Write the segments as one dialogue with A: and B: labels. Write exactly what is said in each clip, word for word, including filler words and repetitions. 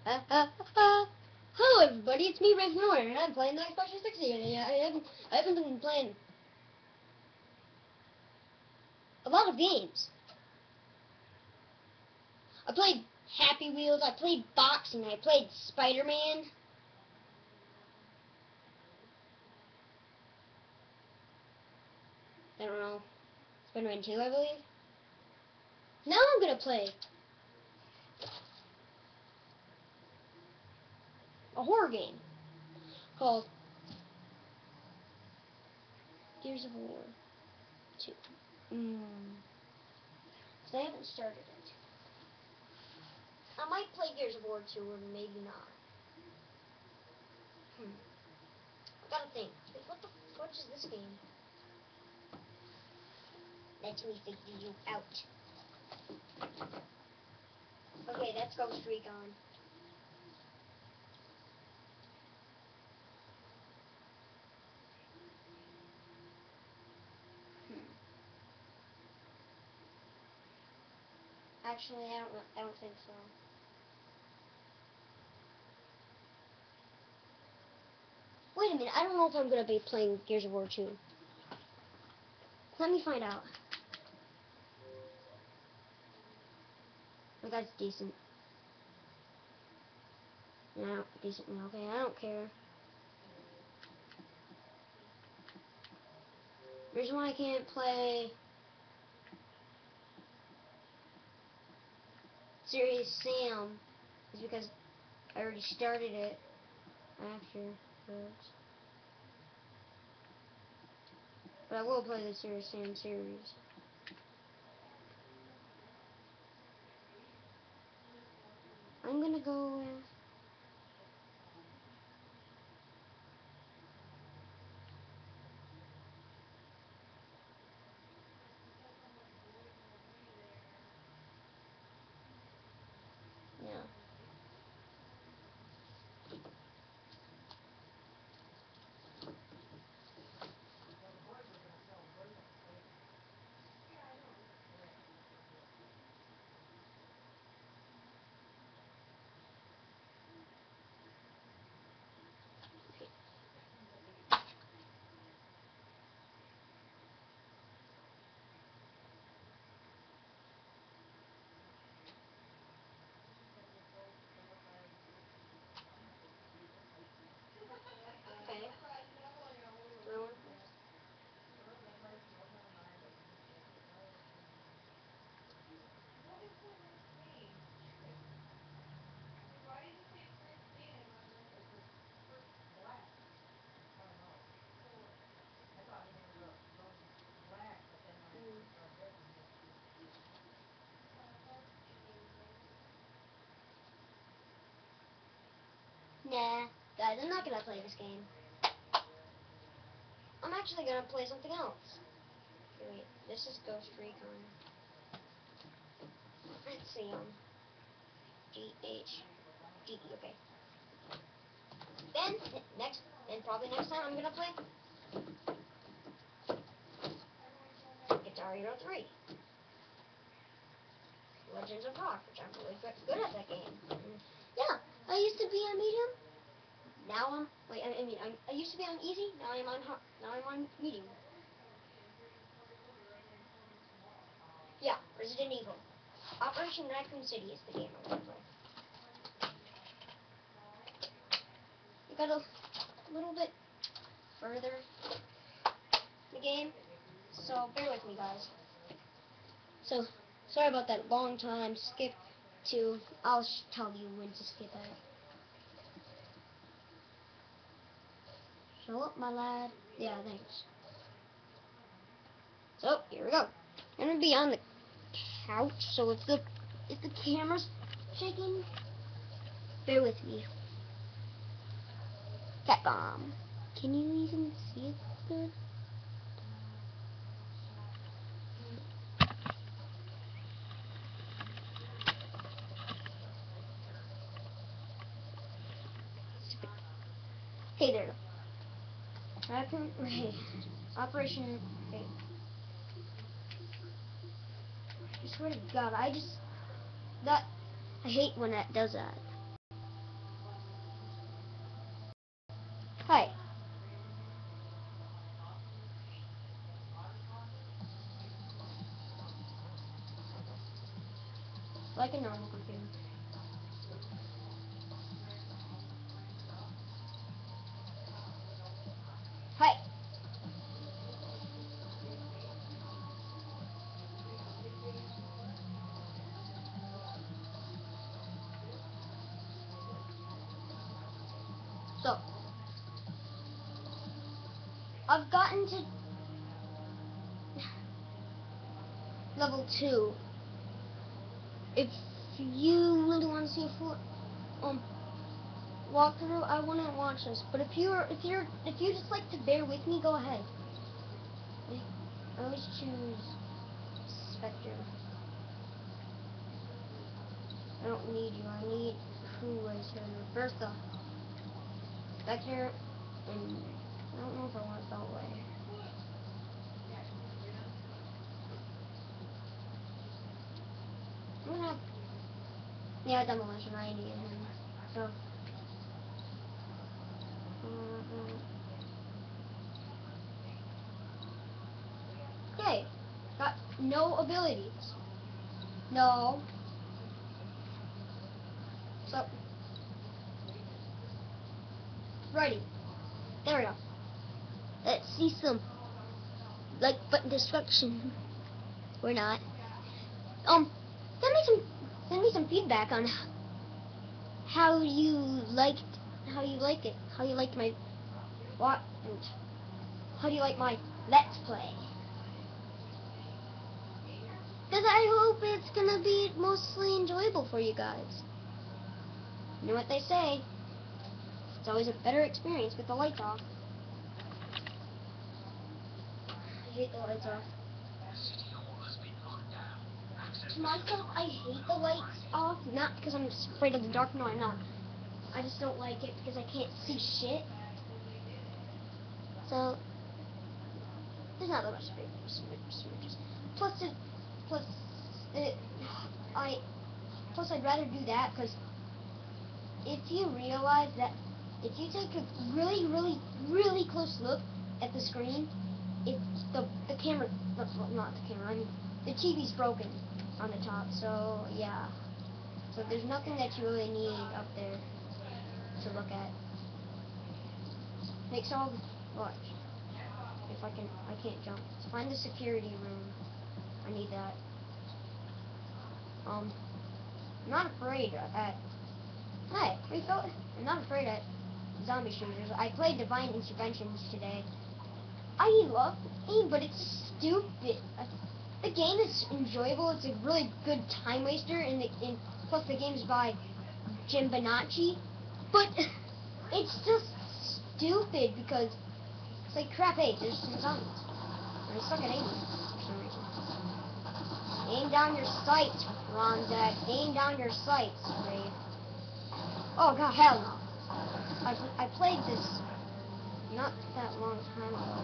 A: Uh, uh, uh. Hello everybody, it's me, Red Miller, and I'm playing the Xbox three sixty, and I haven't, I haven't been playing a lot of games. I played Happy Wheels, I played boxing, I played Spider-Man. I don't know, Spider-Man two, I believe. Now I'm gonna play a horror game called Gears of War two. Mm. So I haven't started it. I might play Gears of War two, or maybe not. Hmm. I gotta think. What the fuck is this game? Let me figure you out. Okay, that's Ghost Recon. Hmm. Actually, I don't. I don't think so. Wait a minute. I don't know if I'm gonna be playing Gears of War two. Let me find out. Oh, that's decent. No, decent. Okay, I don't care. The reason why I can't play Serious Sam is because I already started it after this. But I will play the Serious Sam series. I'm gonna go with... Yeah. Okay. Do I want to first? Mm. Nah, guys, I'm not gonna play this game. I'm actually gonna play something else. Okay, wait, this is Ghost Recon. Let's see, um, G H D E, okay. Then, next, then probably next time I'm gonna play Guitar Hero three. Legends of Rock, which I'm really good, good at that game. And yeah, I used to be on medium. Now I'm, wait, I, I mean, I'm, I used to be on easy, now I'm on hard, now I'm on medium. Yeah, Resident Evil. Operation Raccoon City is the game I'm gonna play. We got a little bit further in the game, so bear with me, guys. So, sorry about that long time skip to, I'll sh tell you when to skip it. Show up, my lad. Yeah, thanks. So, here we go. I'm gonna be on the couch, so if the, if the camera's shaking, bear with me. Cat bomb. Can you even see it good? Okay, there. Raccoon, okay. Operation, okay. I swear to God, I just, that, I hate when that does that. fucking normal computer. Hi. So, I've gotten to level two. If you really want to see a full um walkthrough, I wouldn't watch this. But if you're if you're if you just like to bear with me, go ahead. I always choose Spectre. I don't need you. I need who is here. Bertha. Spectre, and I don't know if I want Beltway. I'm gonna have, yeah, Demolition. I need him. So, uh, okay, got no abilities. No. So, righty. There we go. Let's see some like button destruction. We're not. Um, send me some send me some feedback on how you liked how you like it, how you liked my what, and how do you like my Let's Play? Because I hope it's gonna be mostly enjoyable for you guys. You know what they say? It's always a better experience with the lights off. I hate the lights off. To myself, I hate the lights off, not because I'm afraid of the dark, no I'm not. I just don't like it because I can't see shit. So, there's not that much smooches. Plus it, plus it, I, plus I'd rather do that because if you realize that if you take a really, really, really close look at the screen, it's the the camera, well, not the camera, I mean the T V's broken on the top. So yeah, so there's nothing that you really need up there to look at. Makes all the watch. If I can, I can't jump. So find the security room. I need that. Um, I'm not afraid at. Hey, we felt. I'm not afraid at zombie shooters. I played Divine Interventions today. I love the game, but it's stupid. The game is enjoyable. It's a really good time waster, and, the, and plus the game's by Jim Bonacci. But it's just stupid because it's like crap. Hey, there's some zombies. And I suck at aiming for some reason. Aim down your sights, Ronzak. Aim down your sights, Raid. Oh god, hell no. I I played this not that long time ago.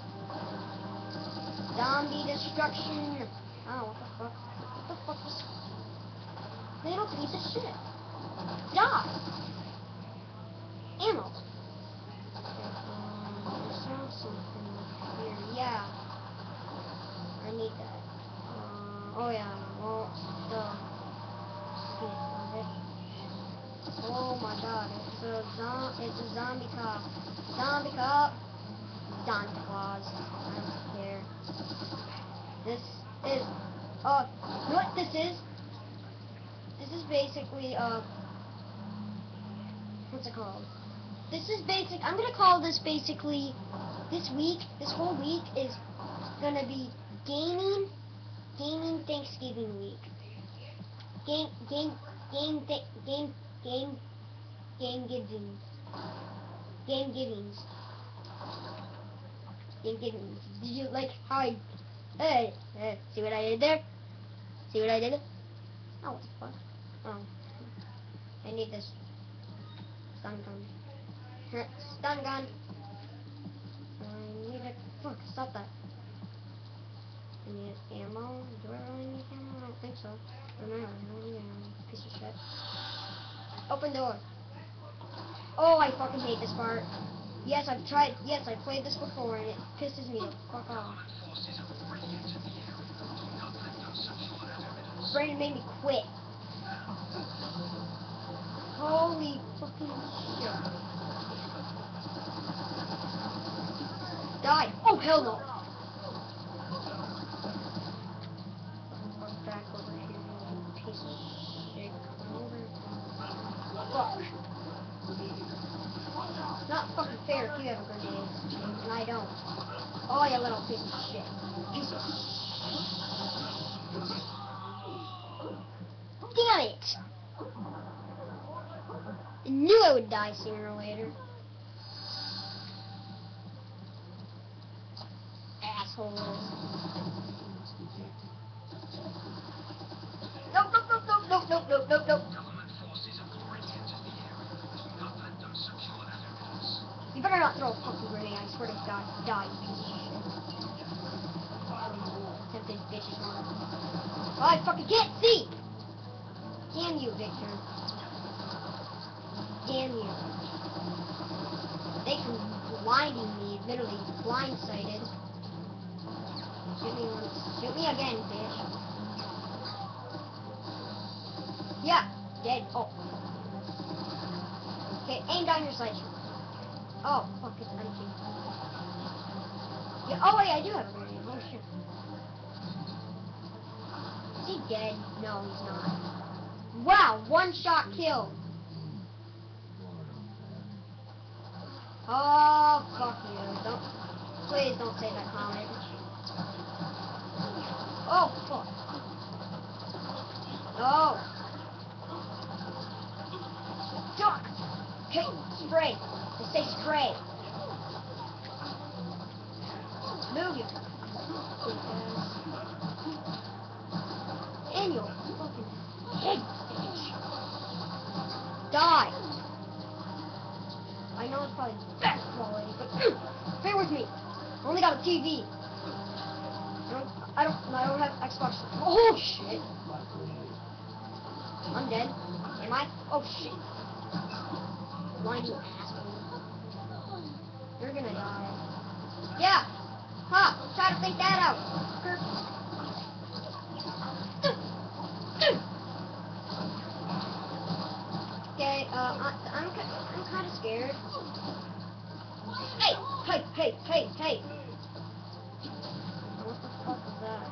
A: Zombie destruction. Oh, what the fuck? What the fuck was little piece of shit? Die. Ammo. Okay, um, there's something here. Yeah. I need that. Uh, oh yeah. Well, duh. Can't find it. Oh my god, it's a zom it's a zombie cop. Zombie cop. Santa Claus. I don't care. This is uh you know what this is? This is basically uh what's it called? This is basic I'm gonna call this basically this week, this whole week is gonna be gaming gaming Thanksgiving week. Game game game th game game game giving. Game givings. Game givings. Did you like how I hey, hey see what I did there? See what I did? Oh what the fuck? Oh. I need this stun gun. Stun gun. I need a fuck, stop that. I need ammo. Do I really need ammo? I don't think so. Oh no, I don't need ammo. Piece of shit. Open door. Oh, I fucking hate this part. Yes, I've tried. Yes, I played this before, and it pisses me the fuck off. Brandon made me quit. Holy fucking shit. Die. Oh, hell no. Fuck back over here, you piece of shit. Come over. Fuck. It's not fucking fair if you have a grenade, and I don't. Oh, you little piece of shit. Piece of shit. Damn it! I knew I would die sooner or later. Assholes. Nope, nope, nope, nope, nope, nope, nope, nope, nope. You better not throw a fucking grenade, I swear to God. Die, you piece of shit. Tempted bitches on it. Oh, I fucking can't see! Damn you, Victor. Damn you. Thanks for blinding me, literally blindsided. Shoot me once. Shoot me again, bitch. Yeah, dead. Oh. Okay, aim down your sights. Oh, fuck, it's empty. Yeah, oh wait, I do have a grenade. Oh shit. Is he dead? No, he's not. Wow, one shot kill. Oh, fuck you. Don't, please don't say that comment. Oh, fuck. No. Duck. Hey, spray. I say spray. Move you. In your fucking head, bitch. Die. I know it's probably bad quality, but bear with me. I only got a T V. I don't, I don't, I don't have Xbox. Oh shit! I'm dead. Am I? Oh shit! Blinding asshole. You're gonna die. Yeah. Huh? Try to think that out. Okay. Uh, I, I'm, I'm kind of scared. Hey, hey, hey, hey, hey! What the fuck was that?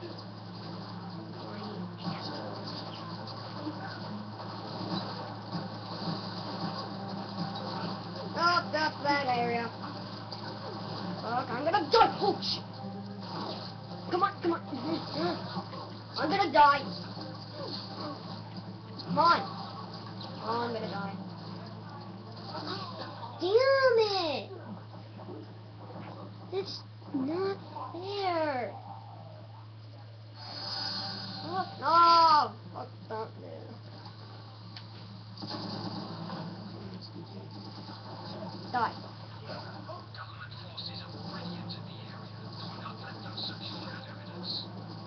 A: Oh, that's that area. Fuck, I'm gonna die! Oh shit! Come on, come on! I'm gonna die! Come on! Oh, I'm gonna die. Damn it! It's not fair. Fuck no! Fuck that, dude. Die.
B: Government forces have already entered the area. Do not let them secure that evidence.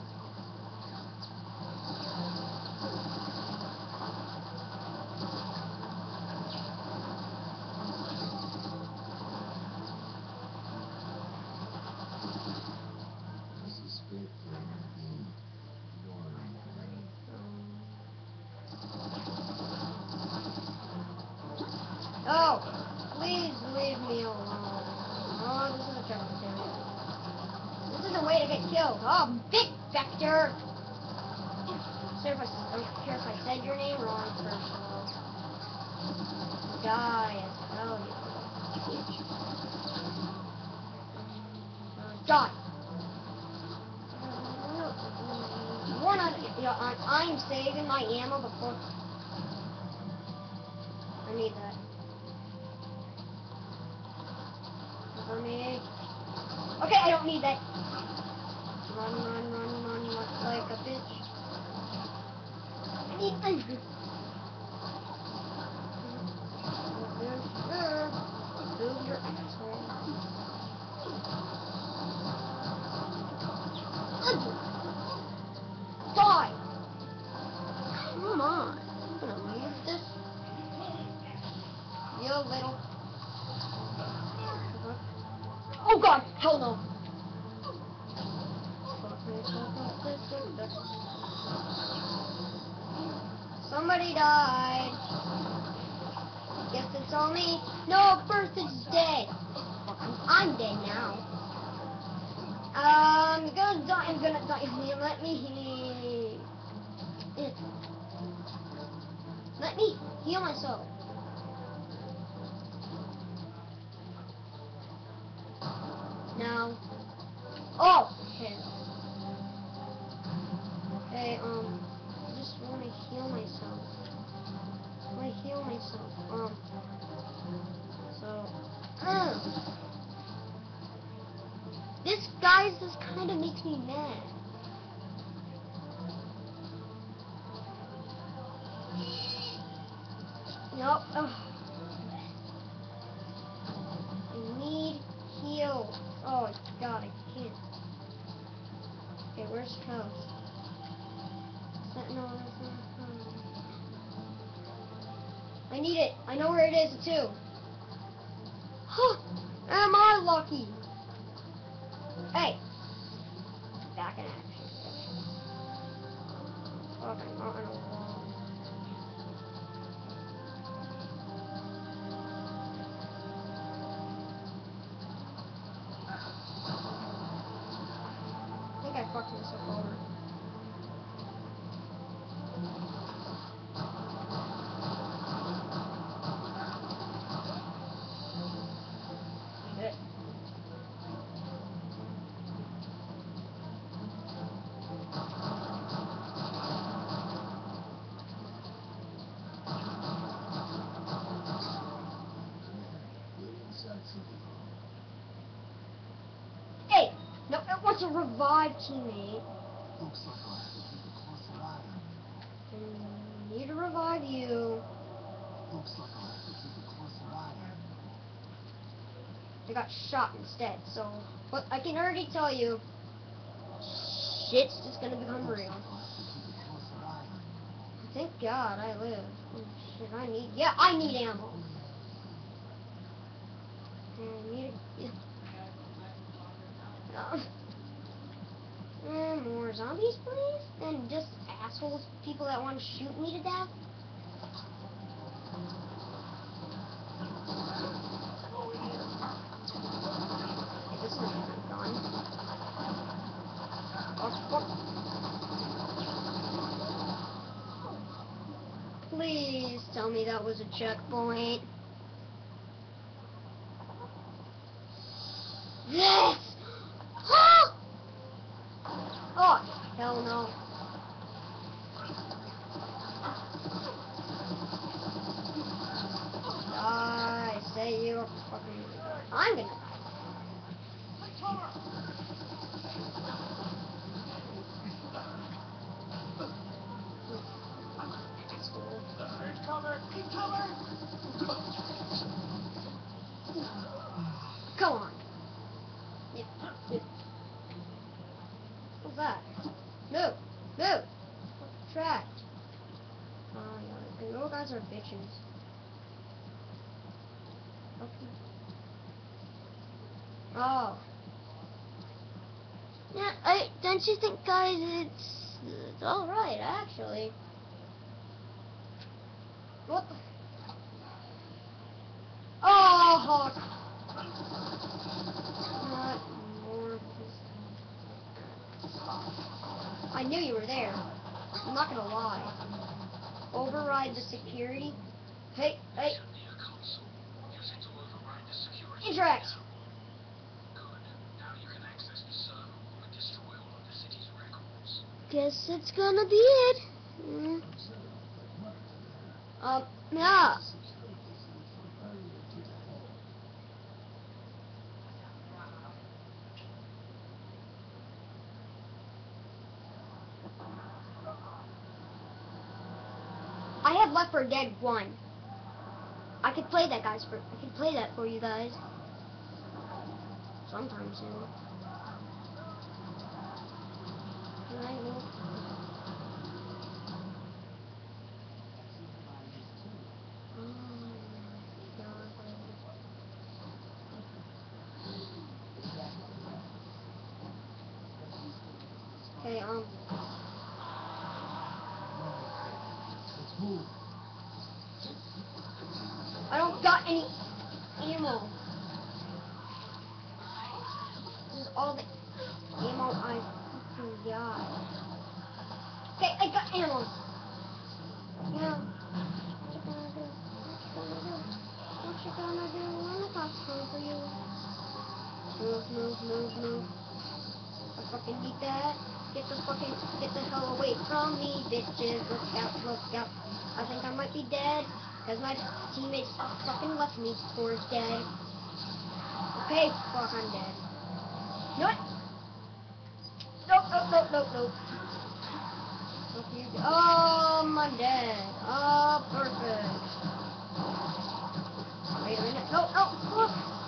A: Oh, please leave me alone. Oh, this is a cemetery. This is a way to get killed. Oh, Vic Vector! Sorry if I, I don't care if I said your name wrong first of all. Die as hell, you bitch. Uh, die! We're not, yeah, I'm, I'm saving my ammo before. I need that. For me. Okay, I don't need that. Run, run, run, run, run like a bitch. I need that. Move your asshole. Die! Come on. I'm gonna move this. You little. Oh god! Hell no! Somebody died. Guess it's all me. No, first it's dead. Well, I'm, I'm dead now. I'm gonna die. I'm gonna die. Let me heal. Let me heal myself. Now. Oh, hell. Okay, um, I just want to heal myself. I want to heal myself. Um, so, uh, this, guys, this kind of makes me mad. Nope. Ugh. I need heal. Oh, God, I can't. Okay, where's Toast? That, no, that's not. Um, I need it. I know where it is, too. Huh. Am I lucky? Hey. Back in action. Okay, not in a wall. I think I fucked myself over. Shit. Hey! No, it was a revived teammate.
C: Looks like I'll have to keep a closer eye on
A: I
C: you.
A: need to revive you.
C: Looks like I'll have to keep a closer eye on you.
A: I got shot instead, so... But I can already tell you, shit's just gonna become
C: Looks
A: real.
C: like I'll have to keep a closer eye on you.
A: Thank God I live. Oh, shit, I need... Yeah, I need ammo. I need... Yeah. Uh, and more zombies, please? And just assholes, people that want to shoot me to death? Okay, this is a different gun. Fuck, fuck. Please tell me that was a checkpoint. Yes! Oh! Oh, hell no. Die, say you're fucking... I'm gonna die. Asshole.
C: Cover! Cover!
A: Come on. Yep, yep. What's that? No, no. Trapped. Oh, yeah. You guys are bitches. Okay. Oh. Yeah, I don't you think, guys, it's, it's all right actually. What the? Oh, Hawk. Not more. I knew you were there. I'm not gonna lie. Override the security. Hey, hey.
B: Send me a console. Use it to override the security.
A: Interact.
B: Good. Now you can access the server and destroy all of the city's records.
A: Guess it's gonna be it. Mm. Um, yeah. I have Left four Dead one. I could play that, guys. For I could play that for you guys sometime soon. I know. Oh my God. Okay, um.
C: Let's move.
A: got any ammo. This is all the ammo I fucking got. Okay, I got ammo. Yeah. What you gonna do? What you gonna do? What you gonna do when the cops come for you? Move, move, move, move. I fucking need that. Get the fucking, get the hell away from me, bitches. Look out, look out. I think I might be dead, because my teammates fucking left me for dead. Okay, fuck, I'm dead. No, what? Nope, nope, nope, nope, nope. Fuck you. Oh, I'm dead. Oh, perfect. Wait a minute. No, no, fuck.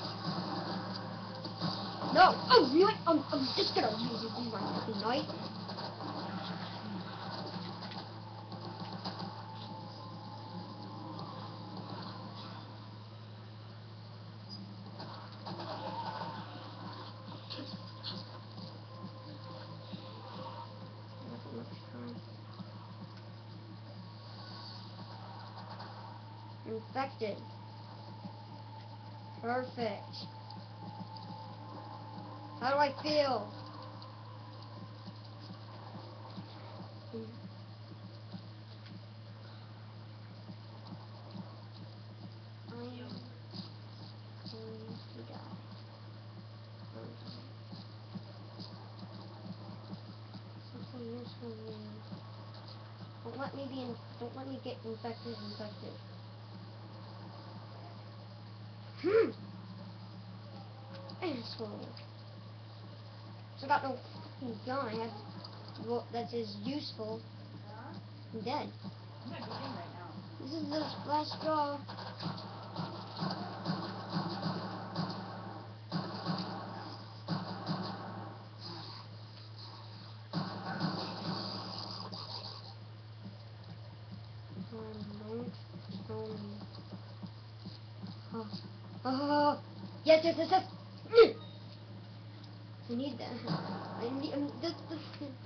A: No! Oh, you know what? I'm, I'm just gonna use it in my fucking knife. Infected. Perfect. How do I feel? I am going to die. Something useful news. Don't let me be in, don't let me get infected, infected. Hmm. Asshole. I got no fucking gun. I have what that is useful. I'm dead.
D: I'm not getting right now.
A: This is the last straw. Um, don't tell me. Oh. Oh. Yes, yes, yes, yes. Mm. I need that. I need um, this, this.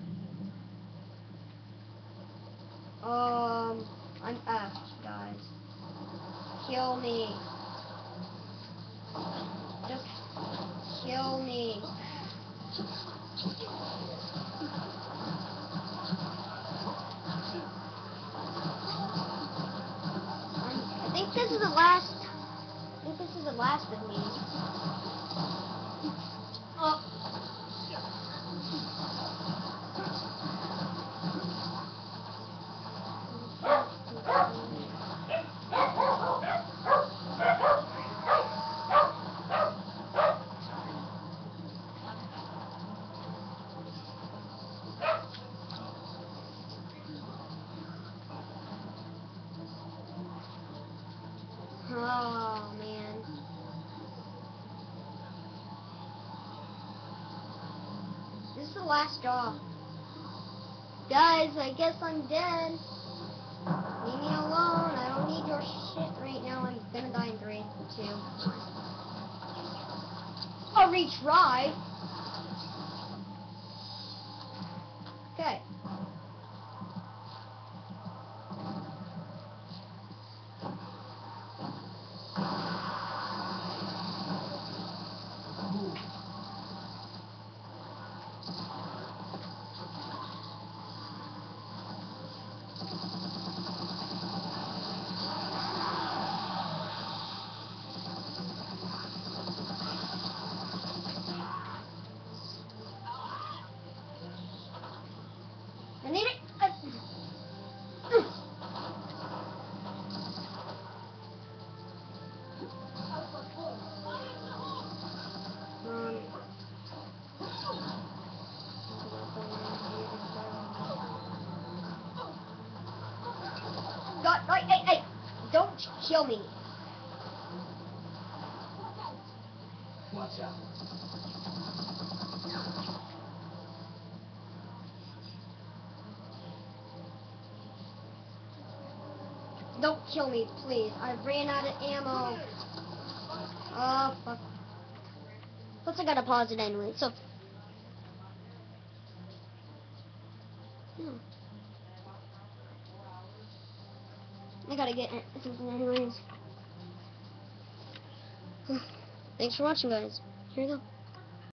A: Um, I'm effed, guys. Kill me. Just kill me. Um, I think this is the last. I think this is the last of me. Oh. Oh man. This is the last straw. Guys, I guess I'm dead. Leave me alone. I don't need your shit right now. I'm gonna die in three, two, one. I'll retry. Okay. I need it. Uh, um. God, right, hey, hey, don't kill me.
C: Watch out.
A: Don't kill me, please. I ran out of ammo. Oh, fuck. Plus, I gotta pause it anyway, so. Hmm. I gotta get something anyways. Thanks for watching, guys. Here we go.